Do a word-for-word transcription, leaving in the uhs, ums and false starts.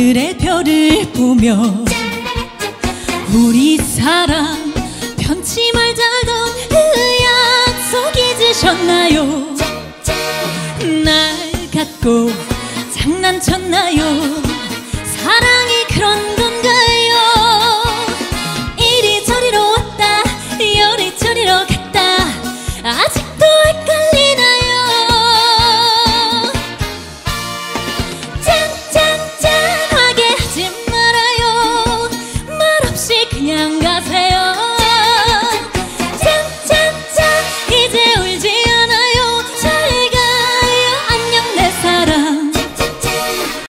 하늘의 별을 보며 우리 사랑 편치 말자던 그 약속 잊으셨나요? 날 갖고 장난쳤나요?